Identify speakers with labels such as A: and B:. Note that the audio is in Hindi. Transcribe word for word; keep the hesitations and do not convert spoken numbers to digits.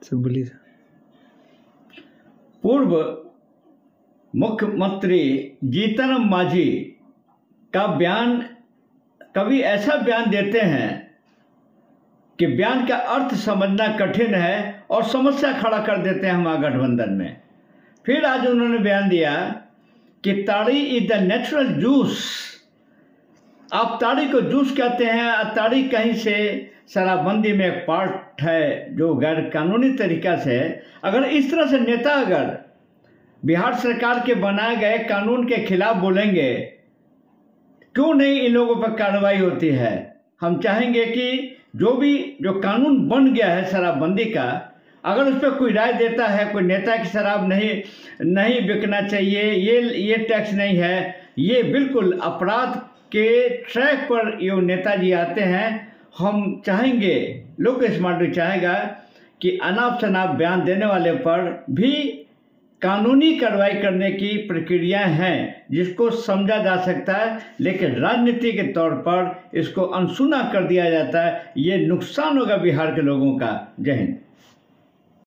A: सब बोलिए।
B: पूर्व मुख्यमंत्री जीतन मांझी का बयान, कभी ऐसा बयान देते हैं कि बयान का अर्थ समझना कठिन है और समस्या खड़ा कर देते हैं महागठबंधन में। फिर आज उन्होंने बयान दिया कि ताड़ी इज द नेचुरल जूस। आप ताड़ी को जूस कहते हैं, ताड़ी कहीं से शराबबंदी में एक पार्ट है जो गैर कानूनी तरीका से। अगर इस तरह से नेता अगर बिहार सरकार के बनाए गए कानून के खिलाफ बोलेंगे, क्यों नहीं इन लोगों पर कार्रवाई होती है। हम चाहेंगे कि जो भी जो कानून बन गया है शराबबंदी का, अगर उस पर कोई राय देता है, कोई नेता की शराब नहीं नहीं बिकना चाहिए, ये ये टैक्स नहीं है, ये बिल्कुल अपराध के ट्रैक पर ये नेताजी आते हैं। हम चाहेंगे, लोक स्मार्ट चाहेगा कि अनाप शनाप बयान देने वाले पर भी कानूनी कार्रवाई करने की प्रक्रियाएं हैं जिसको समझा जा सकता है, लेकिन राजनीति के तौर पर इसको अनसुना कर दिया जाता है। ये नुकसान होगा बिहार के लोगों का। जय हिंद।